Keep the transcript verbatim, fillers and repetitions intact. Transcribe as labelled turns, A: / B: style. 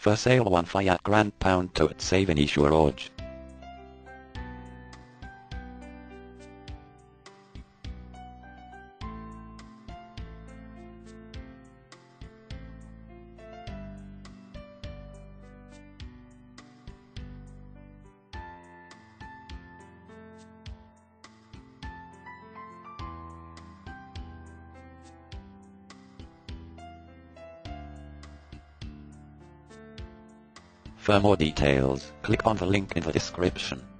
A: For sale one Fiat Grande Punto at Savigny sur Orge. For more details, click on the link in the description.